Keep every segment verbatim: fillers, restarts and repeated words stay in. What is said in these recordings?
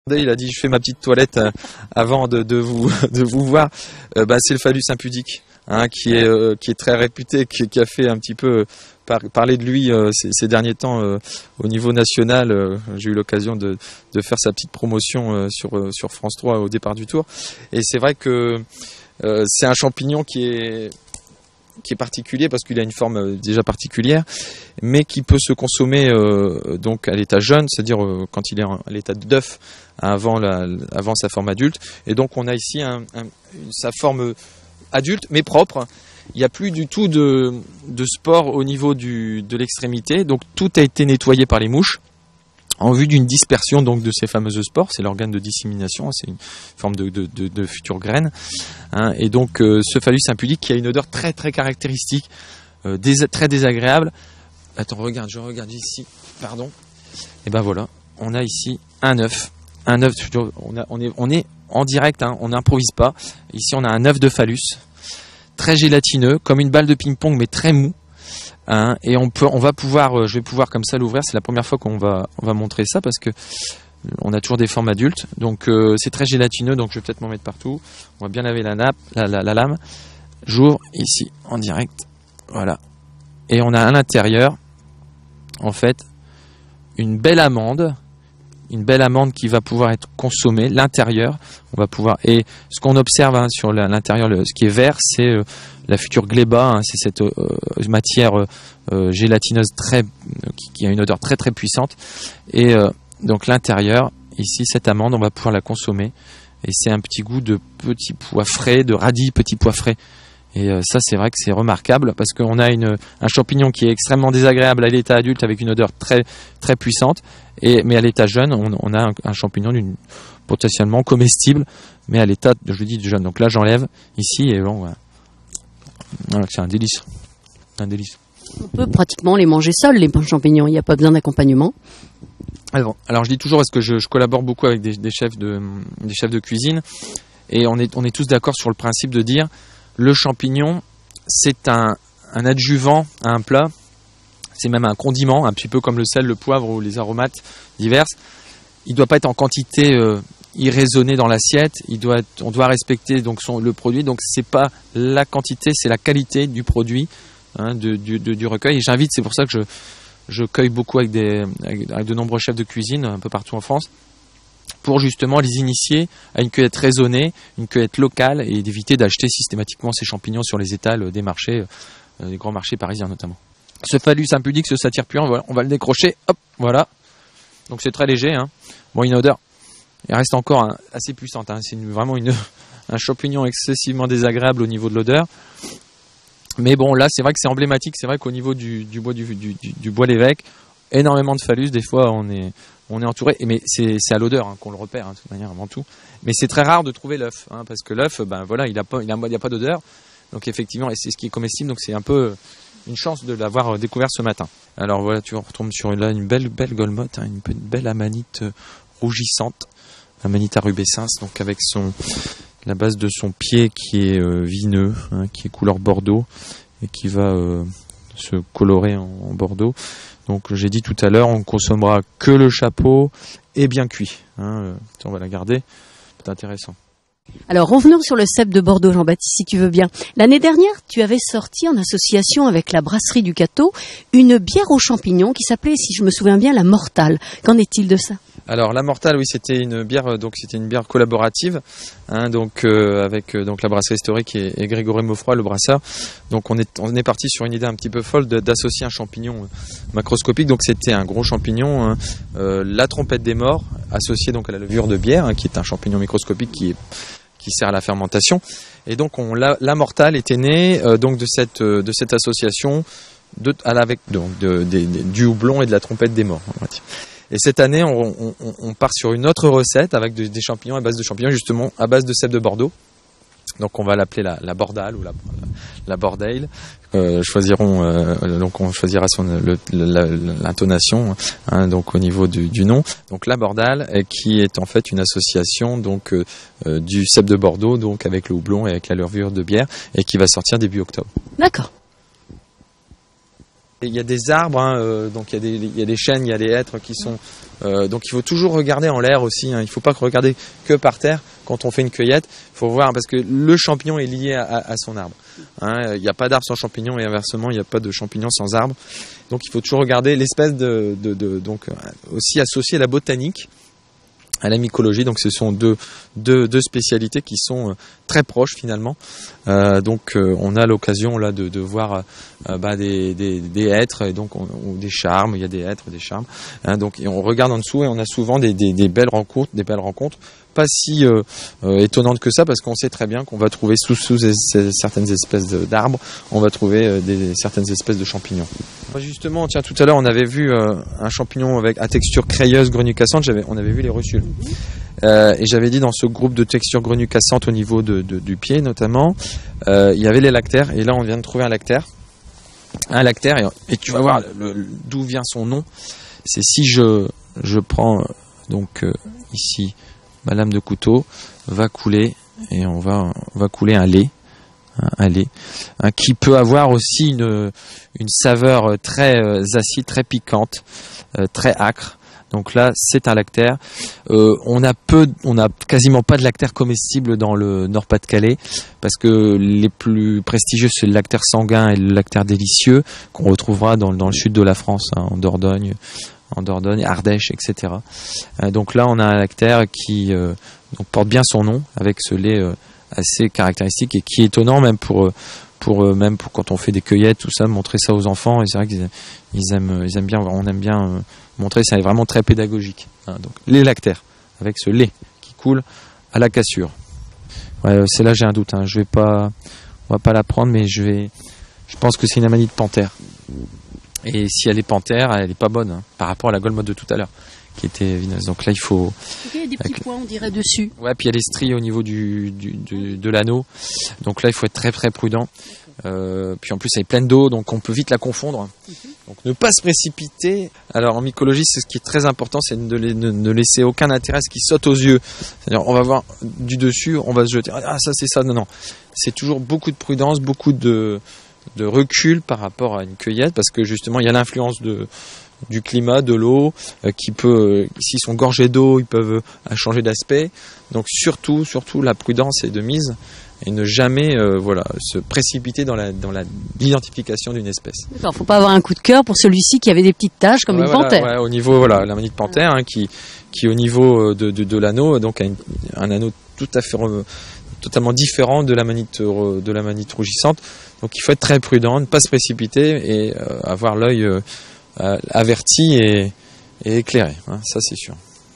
Il a dit je fais ma petite toilette euh, avant de, de vous de vous voir. Euh, bah, c'est le phallus impudique, hein, qui est euh, qui est très réputé, qui, qui a fait un petit peu par, parler de lui euh, ces, ces derniers temps euh, au niveau national. Euh, j'ai eu l'occasion de, de faire sa petite promotion euh, sur euh, sur France trois au départ du tour. Et c'est vrai que euh, c'est un champignon qui est qui est particulier parce qu'il a une forme déjà particulière, mais qui peut se consommer euh, donc à l'état jeune, c'est-à-dire euh, quand il est à l'état d'œuf avant, la, avant sa forme adulte. Et donc on a ici un, un, sa forme adulte, mais propre. Il n'y a plus du tout de, de spores au niveau du, de l'extrémité, donc tout a été nettoyé par les mouches en vue d'une dispersion donc de ces fameuses spores. C'est l'organe de dissémination, c'est une forme de, de, de, de futures graines, hein. Et donc euh, ce phallus impudique qui a une odeur très très caractéristique, euh, dés très désagréable. Attends, regarde, je regarde ici, pardon. Et ben voilà, on a ici un œuf, un œuf. On, a, on est on est en direct, hein, on n'improvise pas. Ici on a un œuf de phallus, très gélatineux, comme une balle de ping-pong mais très mou. Hein, et on peut, on va pouvoir, euh, je vais pouvoir comme ça l'ouvrir. C'est la première fois qu'on va, on va montrer ça parce que on a toujours des formes adultes. Donc euh, c'est très gélatineux, donc je vais peut-être m'en mettre partout. On va bien laver la nappe, la, la, la lame. J'ouvre ici en direct, voilà. Et on a à l'intérieur, en fait, une belle amande, une belle amande qui va pouvoir être consommée. L'intérieur, on va pouvoir. Et ce qu'on observe, hein, sur l'intérieur, ce qui est vert, c'est euh, la future gléba, hein, c'est cette euh, matière euh, gélatineuse très, qui, qui a une odeur très très puissante. Et euh, donc l'intérieur, ici, cette amande, on va pouvoir la consommer. Et c'est un petit goût de petits pois frais, de radis petits pois frais. Et euh, ça, c'est vrai que c'est remarquable parce qu'on a une, un champignon qui est extrêmement désagréable à l'état adulte avec une odeur très très puissante. Et, mais à l'état jeune, on, on a un, un champignon d'une, potentiellement comestible, mais à l'état, je le dis, de jeune. Donc là, j'enlève ici et bon, voilà. Voilà, c'est un délice. Un délice. On peut pratiquement les manger seuls, les champignons. Il n'y a pas besoin d'accompagnement. Alors, alors, je dis toujours parce que je, je collabore beaucoup avec des, des chefs de, des chefs de cuisine, et on est, on est tous d'accord sur le principe de dire le champignon, c'est un, un adjuvant à un plat. C'est même un condiment, un petit peu comme le sel, le poivre ou les aromates diverses. Il ne doit pas être en quantité euh, irraisonnée dans l'assiette. Il doit être, on doit respecter donc son, le produit. Donc c'est pas la quantité, c'est la qualité du produit, hein, de, du, de, du recueil. Et j'invite, c'est pour ça que je, je cueille beaucoup avec, des, avec, avec de nombreux chefs de cuisine un peu partout en France, pour justement les initier à une cueillette raisonnée, une cueillette locale, et d'éviter d'acheter systématiquement ces champignons sur les étals des marchés, euh, des grands marchés parisiens notamment. Ce phallus impudique, ce satyre puant, voilà, on va le décrocher, hop, voilà. Donc c'est très léger, hein. Bon, une odeur, elle reste encore hein, assez puissante, hein. C'est une, vraiment une, un champignon excessivement désagréable au niveau de l'odeur. Mais bon, là, c'est vrai que c'est emblématique, c'est vrai qu'au niveau du, du bois du, du, du, du bois l'évêque, énormément de phallus, des fois on est, on est entouré, mais c'est, c'est à l'odeur hein, qu'on le repère, hein, de toute manière, avant tout. Mais c'est très rare de trouver l'œuf, hein, parce que l'œuf, ben voilà, il n'a pas, il a, il a pas d'odeur, donc effectivement, et c'est ce qui est comestible, donc c'est un peu une chance de l'avoir découvert ce matin. Alors voilà, tu retombes sur là une belle belle golmotte, hein, une belle amanite rougissante, Amanita rubescens, donc avec son la base de son pied qui est euh, vineux, hein, qui est couleur bordeaux et qui va euh, se colorer en, en bordeaux. Donc j'ai dit tout à l'heure, on consommera que le chapeau et bien cuit. Hein, on va la garder, c'est intéressant. Alors revenons sur le cep de Bordeaux, Jean-Baptiste, si tu veux bien. L'année dernière, tu avais sorti en association avec la brasserie du Cateau une bière aux champignons qui s'appelait, si je me souviens bien, la Mortale. Qu'en est-il de ça ? Alors la Mortale, oui, c'était une bière, donc c'était une bière collaborative, hein, donc euh, avec euh, donc la brasserie historique et, et Grégory Maufroy, le brasseur. Donc on est on est parti sur une idée un petit peu folle de, d'associer un champignon macroscopique. Donc c'était un gros champignon, hein, euh, la trompette des morts, associée donc à la levure de bière, hein, qui est un champignon microscopique qui est qui sert à la fermentation. Et donc on, la, la Mortale était née euh, donc de cette euh, de cette association de, à la, avec donc de, de, de, du houblon et de la trompette des morts. On va dire. Et cette année, on, on, on part sur une autre recette avec de, des champignons à base de champignons, justement à base de cèpe de Bordeaux. Donc on va l'appeler la, la Bordale ou la, la, la Bordale. Euh, choisirons, euh, donc on choisira son le, la, l'intonation, hein, donc au niveau du, du nom. Donc la Bordale, qui est en fait une association donc euh, du cèpe de Bordeaux, donc avec le houblon et avec la levure de bière, et qui va sortir début octobre. D'accord. Et il y a des arbres, hein, euh, donc il y a des, il y a des chênes, il y a des hêtres qui sont... Euh, donc il faut toujours regarder en l'air aussi, hein. Il ne faut pas regarder que par terre quand on fait une cueillette. Il faut voir parce que le champignon est lié à, à, à son arbre. Hein. Il n'y a pas d'arbre sans champignon et inversement, il n'y a pas de champignon sans arbre. Donc il faut toujours regarder l'espèce de... de, de donc aussi associer la botanique à la mycologie, donc ce sont deux, deux, deux spécialités qui sont très proches finalement. Euh, donc euh, on a l'occasion là de, de voir euh, bah, des, des, des hêtres et donc on, ou des charmes. Il y a des hêtres, des charmes. Hein, donc et on regarde en dessous et on a souvent des, des, des belles rencontres, des belles rencontres. Pas si euh, euh, étonnantes que ça parce qu'on sait très bien qu'on va trouver sous, sous ces, certaines espèces d'arbres, on va trouver euh, des, certaines espèces de champignons. Moi justement, tiens, tout à l'heure on avait vu euh, un champignon avec à texture crayeuse, grenue cassante, j'avais, on avait vu les russules. Euh, et j'avais dit dans ce groupe de texture grenue cassante au niveau de, de, du pied notamment, euh, il y avait les lactaires et là on vient de trouver un lactaire. Un lactaire et, et tu vas voir le, le, d'où vient son nom. C'est si je, je prends euh, donc euh, ici ma lame de couteau va couler et on va, on va couler un lait, un, un lait, hein, qui peut avoir aussi une, une saveur très euh, acide, très piquante, euh, très âcre. Donc là, c'est un lactaire. Euh, on a peu, on a quasiment pas de lactaire comestible dans le Nord-Pas-de-Calais parce que les plus prestigieux c'est le lactaire sanguin et le lactaire délicieux qu'on retrouvera dans, dans le sud de la France, hein, en Dordogne. en Dordogne, Ardèche, et cetera. Euh, donc là, on a un lactaire qui euh, donc porte bien son nom, avec ce lait euh, assez caractéristique et qui est étonnant même pour euh, pour euh, même pour quand on fait des cueillettes, tout ça, montrer ça aux enfants. Et c'est vrai qu'ils ils aiment ils aiment bien, on aime bien euh, montrer. C'est vraiment très pédagogique. Hein, donc les lactaires avec ce lait qui coule à la cassure. Ouais, c'est là j'ai un doute. Hein, je vais pas, on va pas la prendre, mais je vais. Je pense que c'est une amanite panthère. Et si elle est panthère, elle n'est pas bonne hein, par rapport à la golmotte de tout à l'heure, qui était vineuse. Donc là, il faut... Il y a des petits points, on dirait, dessus. Ouais, puis il y a les stries au niveau du, du, du, de l'anneau. Donc là, il faut être très très prudent. Euh, puis en plus, elle est pleine d'eau, donc on peut vite la confondre. Donc ne pas se précipiter. Alors en mycologie, c'est ce qui est très important, c'est de ne, ne laisser aucun intérêt à ce qui saute aux yeux. C'est-à-dire, on va voir du dessus, on va se jeter. Ah, ça c'est ça. Non, non. C'est toujours beaucoup de prudence, beaucoup de... de recul par rapport à une cueillette parce que justement il y a l'influence de du climat, de l'eau euh, qui peut, euh, s'ils sont gorgés d'eau, ils peuvent euh, changer d'aspect. Donc surtout, surtout la prudence est de mise et ne jamais euh, voilà se précipiter dans la dans la l'identification d'une espèce. D'accord, faut pas avoir un coup de cœur pour celui-ci qui avait des petites taches comme ouais, une voilà, panthère. Ouais, au niveau voilà la manite panthère hein, qui qui au niveau de de, de l'anneau donc a une, un anneau tout à fait euh, totalement différent de la manite de la manite rougissante. Donc il faut être très prudent, ne pas se précipiter et euh, avoir l'œil euh, averti et, et éclairé. Hein, ça c'est sûr.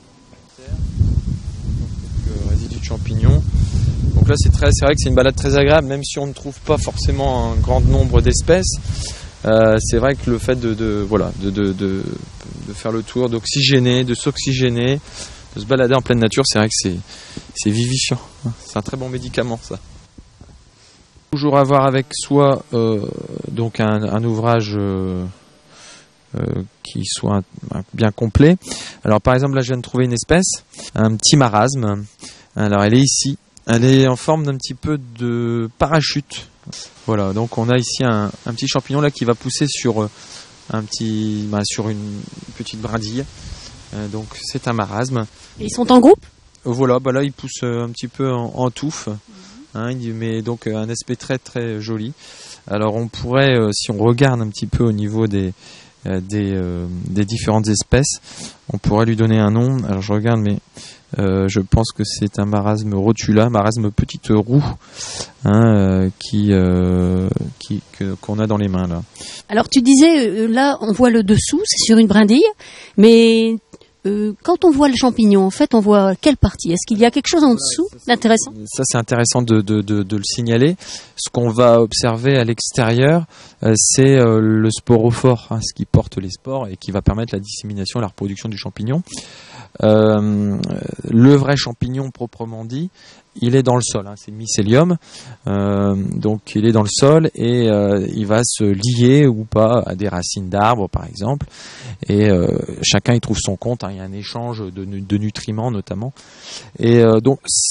Donc, résidu de champignons. Donc là c'est très, c'est vrai que c'est une balade très agréable, même si on ne trouve pas forcément un grand nombre d'espèces. Euh, c'est vrai que le fait de, de voilà de, de, de, de faire le tour, d'oxygéner, de s'oxygéner, de se balader en pleine nature, c'est vrai que c'est, c'est vivifiant. C'est un très bon médicament, ça. Toujours avoir avec soi euh, donc un, un ouvrage euh, euh, qui soit un, un, bien complet. Alors par exemple, là je viens de trouver une espèce, un petit marasme. Alors elle est ici. Elle est en forme d'un petit peu de parachute. Voilà, donc on a ici un, un petit champignon là qui va pousser sur un petit, bah, sur une petite brindille. Euh, donc c'est un marasme. Et ils sont en groupe ? Voilà, bah là il pousse un petit peu en, en touffe, hein, mais donc un aspect très très joli. Alors on pourrait, euh, si on regarde un petit peu au niveau des euh, des, euh, des différentes espèces, on pourrait lui donner un nom. Alors je regarde, mais euh, je pense que c'est un marasme rotula, marasme petite roue, hein, euh, qui euh, qui que, qu'on a dans les mains là. Alors tu disais euh, là on voit le dessous, c'est sur une brindille, mais Euh, quand on voit le champignon, en fait, on voit quelle partie ? Est-ce qu'il y a quelque chose en dessous d'intéressant ? Ça, c'est intéressant de, de, de, de le signaler. Ce qu'on va observer à l'extérieur, euh, c'est euh, le sporophore, hein, ce qui porte les spores et qui va permettre la dissémination et la reproduction du champignon. Euh, le vrai champignon proprement dit, il est dans le sol, hein, c'est le mycélium, euh, donc il est dans le sol et euh, il va se lier ou pas à des racines d'arbres par exemple, et euh, chacun y trouve son compte, hein, il y a un échange de, de nutriments notamment, et euh, donc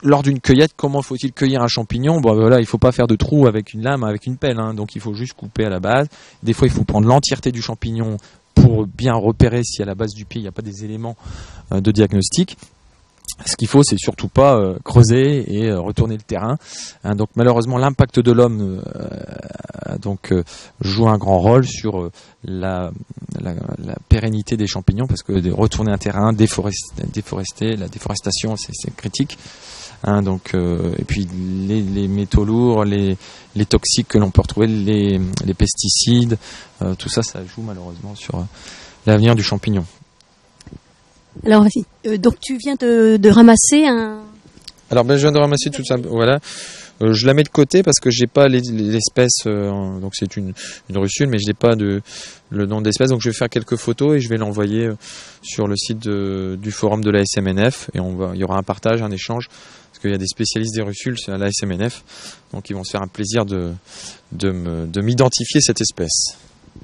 lors d'une cueillette, comment faut-il cueillir un champignon? Bon, voilà, il faut pas faire de trou avec une lame, avec une pelle, hein, donc il faut juste couper à la base. Des fois, il faut prendre l'entièreté du champignon pour bien repérer si à la base du pied il n'y a pas des éléments euh, de diagnostic. Ce qu'il faut, c'est surtout pas euh, creuser et euh, retourner le terrain. Hein, donc malheureusement, l'impact de l'homme euh, donc euh, joue un grand rôle sur euh, la, la, la pérennité des champignons, parce que de retourner un terrain, déforester, déforester la déforestation, c'est, c'est critique. Hein, donc euh, et puis les, les métaux lourds, les, les toxiques que l'on peut retrouver, les, les pesticides, euh, tout ça, ça joue malheureusement sur euh, l'avenir du champignon. Alors vas-y. Euh, donc tu viens de, de ramasser un. Alors ben je viens de ramasser tout ça. Voilà. Euh, je la mets de côté parce que j'ai pas les, l'espèce. Euh, donc c'est une une russule, mais je n'ai pas de le nom d'espèce. Donc je vais faire quelques photos et je vais l'envoyer euh, sur le site de, du forum de l'A S M N F, et on va il y aura un partage, un échange, parce qu'il y a des spécialistes des russules à l'A S M N F. Donc ils vont se faire un plaisir de de me de m'identifier cette espèce.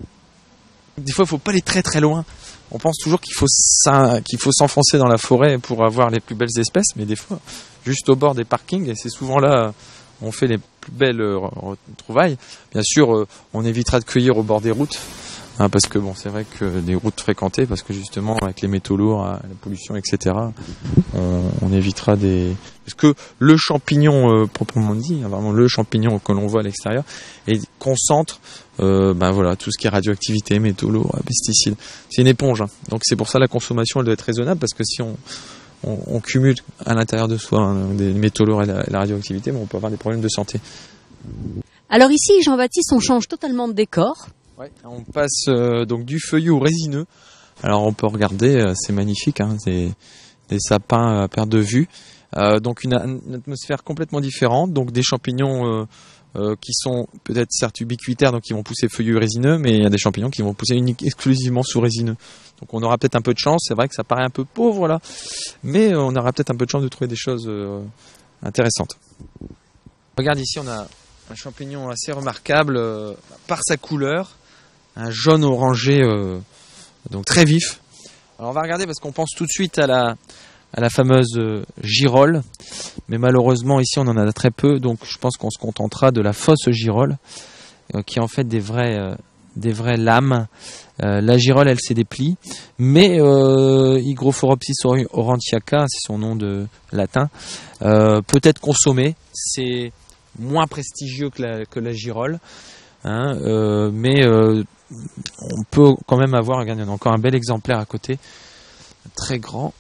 Des fois, il faut pas aller très très loin. On pense toujours qu'il faut, qu'il faut s'enfoncer dans la forêt pour avoir les plus belles espèces, mais des fois, juste au bord des parkings, et c'est souvent là où on fait les plus belles retrouvailles. Bien sûr, on évitera de cueillir au bord des routes, hein, parce que bon, c'est vrai que des routes fréquentées, parce que justement, avec les métaux lourds, la pollution, et cetera, on, on évitera des... Parce que le champignon, euh, proprement dit, hein, vraiment le champignon que l'on voit à l'extérieur, et concentre Euh, ben voilà, tout ce qui est radioactivité, métaux lourds, pesticides. C'est une éponge, hein. Donc c'est pour ça la consommation elle doit être raisonnable, parce que si on, on, on cumule à l'intérieur de soi hein, des métaux lourds et la, la radioactivité, ben on peut avoir des problèmes de santé. Alors ici, Jean-Baptiste, on change totalement de décor. Ouais, on passe euh, donc du feuillu au résineux. Alors on peut regarder, euh, c'est magnifique, hein, c'est des sapins à perte de vue. Euh, donc une, une atmosphère complètement différente, donc des champignons euh, Euh, qui sont peut-être certes ubiquitaires, donc qui vont pousser feuillus résineux, mais il y a des champignons qui vont pousser unique, exclusivement sous résineux. Donc on aura peut-être un peu de chance, c'est vrai que ça paraît un peu pauvre là, mais on aura peut-être un peu de chance de trouver des choses euh, intéressantes. Regarde ici, on a un champignon assez remarquable euh, par sa couleur, un jaune orangé, euh, donc très vif. Alors on va regarder parce qu'on pense tout de suite à la à la fameuse euh, girole, mais malheureusement ici on en a très peu, donc je pense qu'on se contentera de la fausse girole, euh, qui est en fait des vrais, euh, des vraies lames. Euh, la girole elle se déplie, mais euh, Hygrophorhopsis aurantiaca, c'est son nom de latin, euh, peut être consommé. C'est moins prestigieux que la, que la girole, hein, euh, mais euh, on peut quand même avoir, regarde, il y en a encore un bel exemplaire à côté, très grand.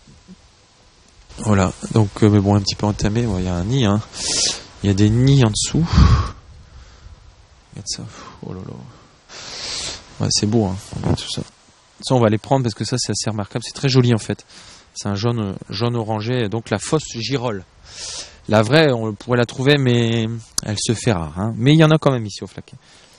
Voilà, donc euh, mais bon, un petit peu entamé, il ouais, y a un nid, hein. Il y a des nids en dessous. Regarde ça, oh là là. Ouais, c'est beau, hein, tout ça. Ça, on va les prendre parce que ça, c'est assez remarquable, c'est très joli en fait. C'est un jaune, jaune orangé, donc la fausse girole. La vraie, on pourrait la trouver, mais elle se fait rare, hein. Mais il y en a quand même ici au Flaquet.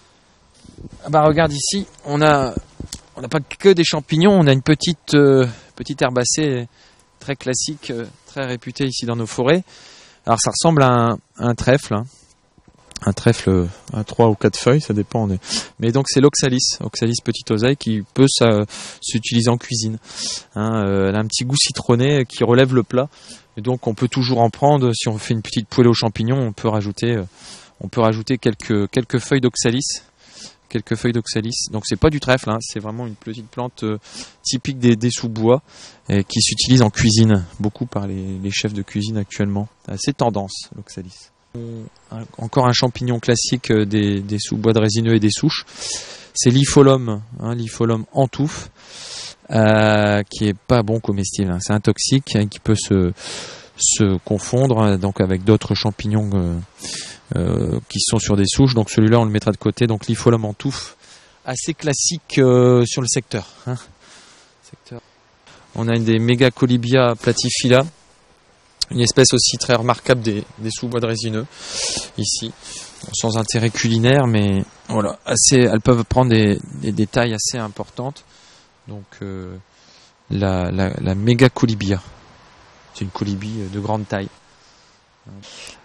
Ah bah regarde ici, on a, on n'a pas que des champignons, on a une petite, euh, petite herbacée très classique, très réputé ici dans nos forêts. Alors ça ressemble à un, à un trèfle, hein. Un trèfle à trois ou quatre feuilles, ça dépend. Mais donc c'est l'oxalis, oxalis petite oseille, qui peut ça, s'utiliser en cuisine. Hein, euh, elle a un petit goût citronné qui relève le plat. Et donc on peut toujours en prendre. Si on fait une petite poêlée aux champignons, on peut rajouter, euh, on peut rajouter quelques quelques feuilles d'oxalis. Quelques feuilles d'oxalis. Donc c'est pas du trèfle, hein, c'est vraiment une petite plante euh, typique des, des sous-bois et qui s'utilise en cuisine beaucoup par les, les chefs de cuisine actuellement. C'est tendance l'oxalis. Euh, encore un champignon classique euh, des, des sous-bois de résineux et des souches. C'est l'Ipholum, hein, l'Ipholum en touffe, euh, qui est pas bon comestible. Hein. C'est un toxique hein, qui peut se se confondre hein, donc avec d'autres champignons. Euh, Euh, qui sont sur des souches, donc celui-là on le mettra de côté, donc l'Ipholum en touffe, assez classique euh, sur le secteur, hein. secteur. On a une des Megacolibia platyphylla, une espèce aussi très remarquable des, des sous-bois de résineux, ici, sans intérêt culinaire, mais voilà, assez, elles peuvent prendre des, des, des tailles assez importantes, donc euh, la, la, la Megacolibia, c'est une colibie de grande taille.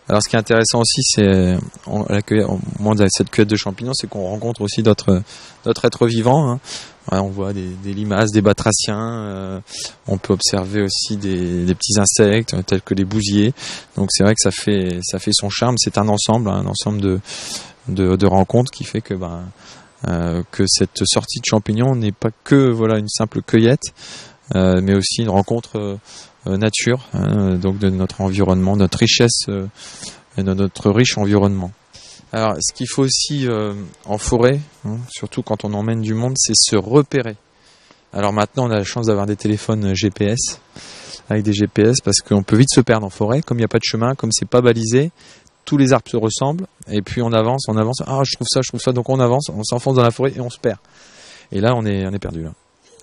Alors, ce qui est intéressant aussi, c'est on, la cueillette, au moment de cette cueillette de champignons, c'est qu'on rencontre aussi d'autres, d'autres êtres vivants. Hein. Ouais, on voit des, des limaces, des batraciens. Euh, on peut observer aussi des, des petits insectes tels que les bousiers. Donc, c'est vrai que ça fait, ça fait son charme. C'est un ensemble, un ensemble de, de, de rencontres qui fait que, ben, euh, que cette sortie de champignons n'est pas que voilà une simple cueillette, euh, mais aussi une rencontre. Euh, nature, hein, donc de notre environnement, notre richesse euh, et de notre riche environnement. Alors, ce qu'il faut aussi euh, en forêt, hein, surtout quand on emmène du monde, c'est se repérer. Alors maintenant, on a la chance d'avoir des téléphones G P S, avec des G P S, parce qu'on peut vite se perdre en forêt, comme il n'y a pas de chemin, comme c'est pas balisé, tous les arbres se ressemblent, et puis on avance, on avance, ah je trouve ça, je trouve ça, donc on avance, on s'enfonce dans la forêt et on se perd. Et là, on est, on est perdu là.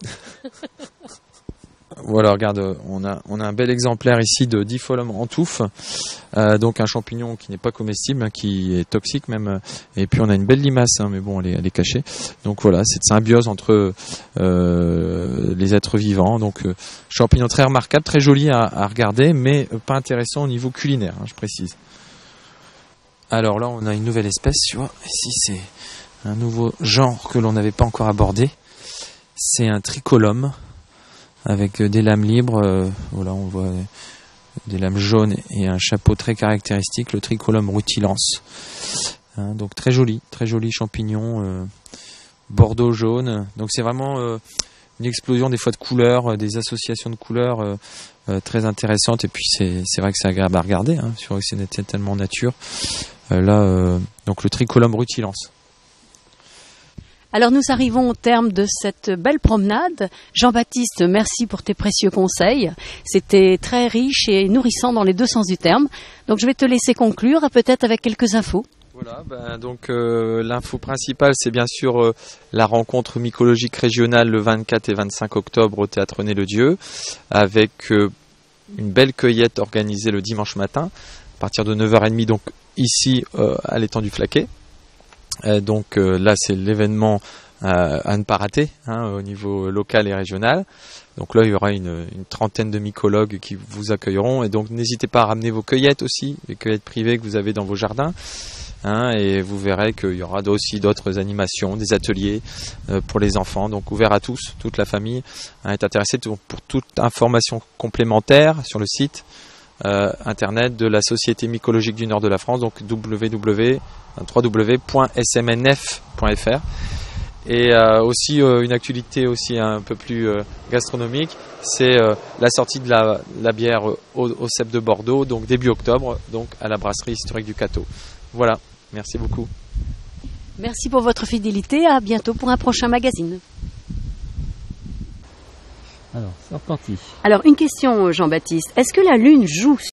Voilà, regarde, on a, on a un bel exemplaire ici de Diffolum entouf, euh, donc un champignon qui n'est pas comestible, hein, qui est toxique même, et puis on a une belle limace, hein, mais bon, elle est, elle est cachée. Donc voilà, cette symbiose entre euh, les êtres vivants, donc euh, champignon très remarquable, très joli à, à regarder, mais pas intéressant au niveau culinaire, hein, je précise. Alors là, on a une nouvelle espèce, tu vois, ici c'est un nouveau genre que l'on n'avait pas encore abordé, c'est un tricolum, avec des lames libres, euh, voilà, on voit des lames jaunes et un chapeau très caractéristique, le Tricolum rutilans. Hein, donc très joli, très joli champignon, euh, bordeaux jaune. Donc c'est vraiment euh, une explosion des fois de couleurs, euh, des associations de couleurs euh, euh, très intéressantes. Et puis c'est, c'est vrai que c'est agréable à regarder, hein, sur c'est tellement nature. Euh, là, euh, donc le Tricolum rutilans. Alors nous arrivons au terme de cette belle promenade. Jean-Baptiste, merci pour tes précieux conseils. C'était très riche et nourrissant dans les deux sens du terme. Donc je vais te laisser conclure, peut-être avec quelques infos. Voilà, ben donc euh, l'info principale, c'est bien sûr euh, la rencontre mycologique régionale le vingt-quatre et vingt-cinq octobre au Théâtre René-le-Dieu, avec euh, une belle cueillette organisée le dimanche matin, à partir de neuf heures trente, donc ici euh, à l'étang du Flaquet. Euh, donc euh, là c'est l'événement euh, à ne pas rater, hein, au niveau local et régional. Donc là il y aura une, une trentaine de mycologues qui vous accueilleront, et donc n'hésitez pas à ramener vos cueillettes aussi, les cueillettes privées que vous avez dans vos jardins, hein, et vous verrez qu'il y aura aussi d'autres animations, des ateliers euh, pour les enfants, donc ouvert à tous, toute la famille hein, est intéressée. Donc, pour toute information complémentaire sur le site Euh, internet de la Société mycologique du Nord de la France, donc w w w point s m n f point f r. Et euh, aussi euh, une actualité aussi un peu plus euh, gastronomique, c'est euh, la sortie de la, la bière au, au cep de Bordeaux, donc début octobre, donc à la brasserie historique du Cateau. Voilà, merci beaucoup. Merci pour votre fidélité, à bientôt pour un prochain magazine. Alors, c'est reparti. Alors, une question, Jean-Baptiste. Est-ce que la Lune joue